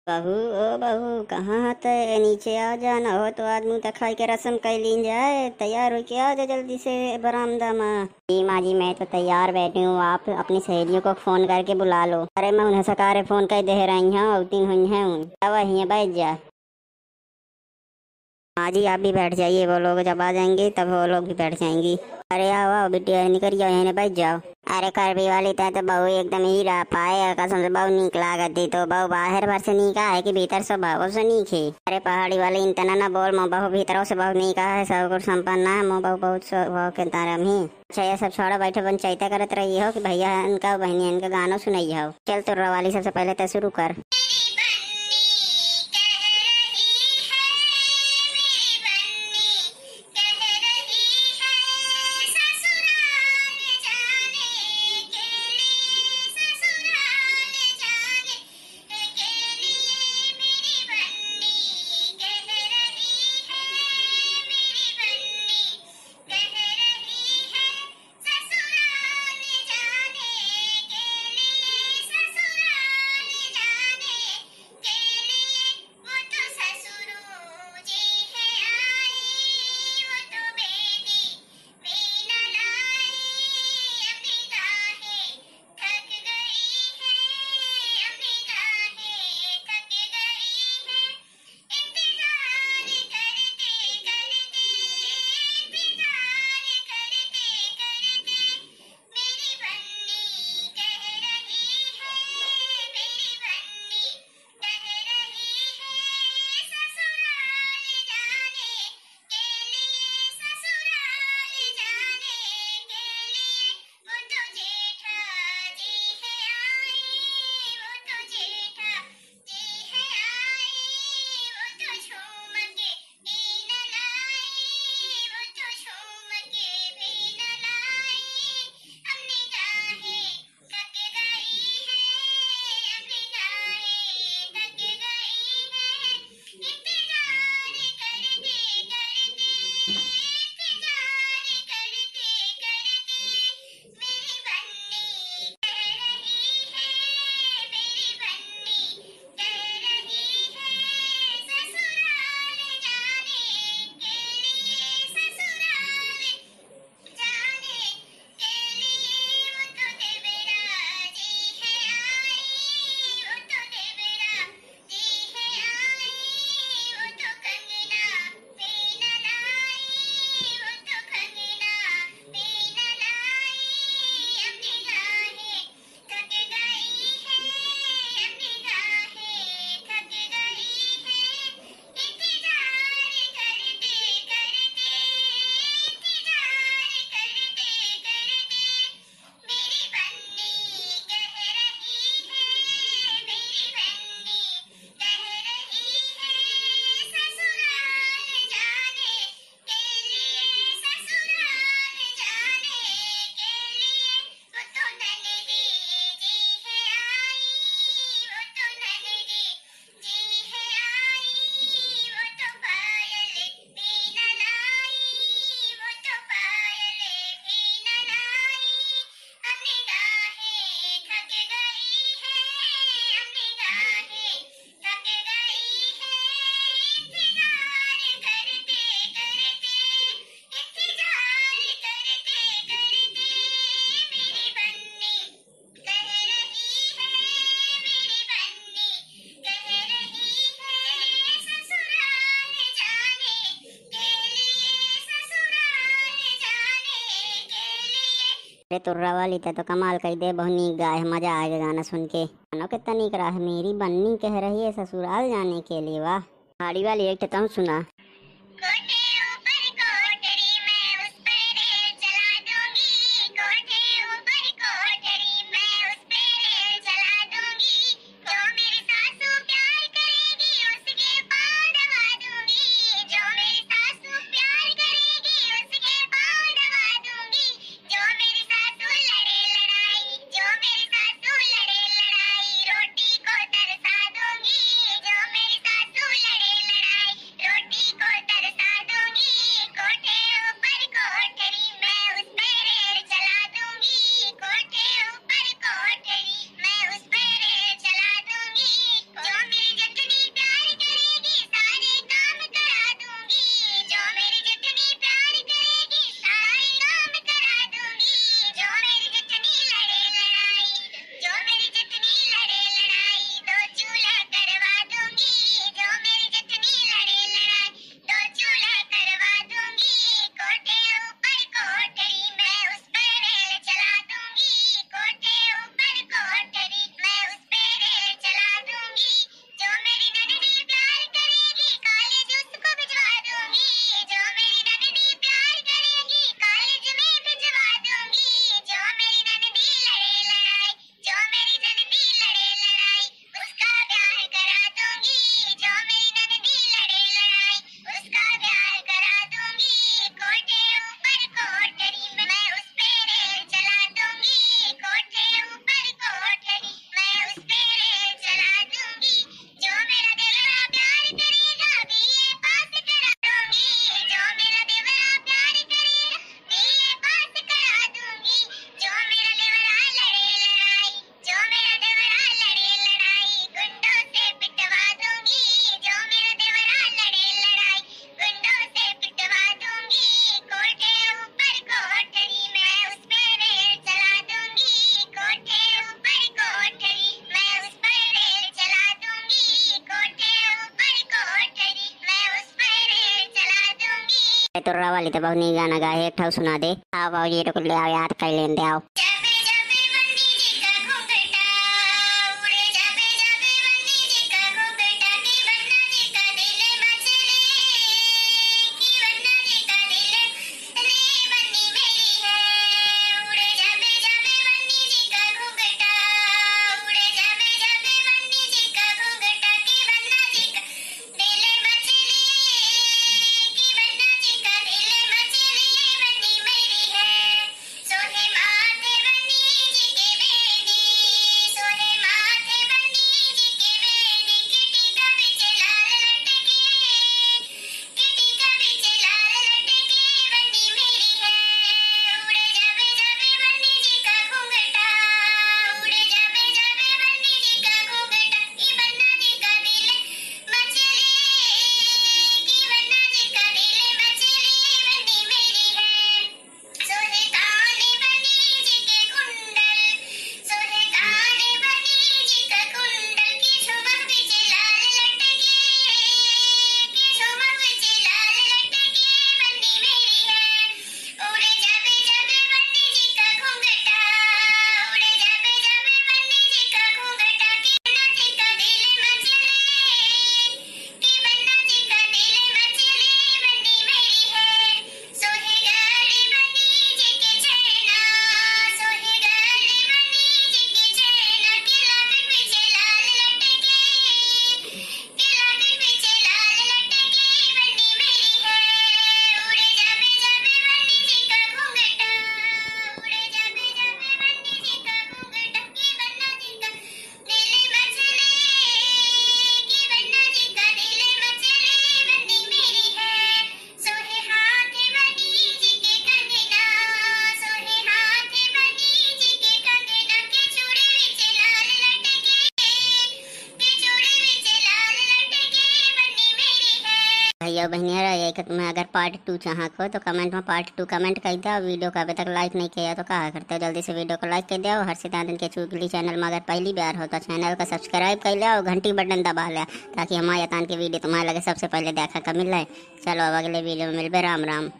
बहू ओ बहू कहाँ हते? नीचे आ जाना हो तो आदमी तक खाई के रस्म कैलीन जाए। तैयार हो के आ जा जल्दी से बरामदा में। जी माँ जी, मैं तो तैयार बैठी हूँ, आप अपनी सहेलियों को फोन करके बुला लो। अरे मैं उन्हें सकारे फोन कर दे रही हूँ, उतनी हुई है अब वही बैठ जा। हाँ जी, आप भी बैठ जाइए, वो लोग जब आ जाएंगे तब वो लोग भी बैठ जाएंगी। अरे आओ आओ बिटिया, निकल जाओ, यहाँ बैठ जाओ। अरे करबी वाली तय तो बहू एकदम ही रह पाए, कसम से बहु नीक लागत थी। तो बहु बाहर भर से नीका है कि भीतर से बहु से नीक है? अरे पहाड़ी वाले इतना ना बोल, मो बहु भीतरों से बहु नीका है, सब कुछ संपन्न है, मो बहु बहुत के तारम ही। अच्छा ये सब छोड़ा, बैठे पंचायत करत रही हो कि भैया इनका बहनी इनका गाना सुनाई हो। चल तुर्रा वाली सबसे पहले तो शुरू कर। अरे तुर्रा वाली तो कमाल कर दे, बहुत नीक गाय, मजा आएगा गाना सुन के। गाना कितना नीक रहा है, मेरी बन्नी कह रही है ससुराल जाने के लिए। वाह, पहाड़ी वाली एक तो तुम सुना। तुर्रा वाली तो बहुत नहीं गाना गाए, एक ठो सुना दे। आओ आओ ये तो ले आओ याद कर लेंदे आओ। भैया बहनिया रहिए कि तुम्हें अगर पार्ट 2 चाह को तो कमेंट में पार्ट 2 कमेंट कर दो। वीडियो को अभी तक लाइक नहीं किया तो कहा करते हो, जल्दी से वीडियो को लाइक कर दो। हर्षिता दिन के चुगली चैनल में अगर पहली बार हो तो चैनल को सब्सक्राइब कर लिया और घंटी बटन दबा लिया ताकि हमारे तान की वीडियो तुम्हारे लगे सबसे पहले देखा का मिल रहा है। चलो अब अगले वीडियो में मिलबे। राम राम।